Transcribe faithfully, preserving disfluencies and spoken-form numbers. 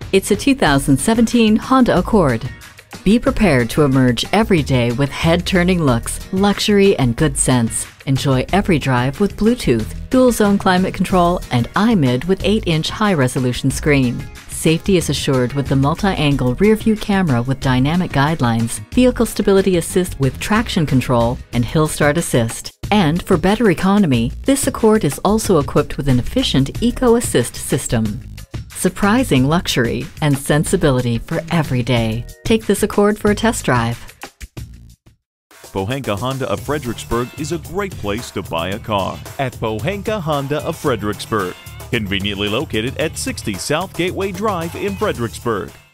It's a two thousand seventeen Honda Accord. Be prepared to emerge every day with head-turning looks, luxury, and good sense. Enjoy every drive with Bluetooth, dual-zone climate control, and iMid with eight inch high-resolution screen. Safety is assured with the multi-angle rear-view camera with dynamic guidelines, vehicle stability assist with traction control, and hill start assist. And for better economy, this Accord is also equipped with an efficient Eco Assist system. Surprising luxury and sensibility for every day. Take this Accord for a test drive. Pohanka Honda of Fredericksburg is a great place to buy a car. At Pohanka Honda of Fredericksburg, conveniently located at sixty South Gateway Drive in Fredericksburg.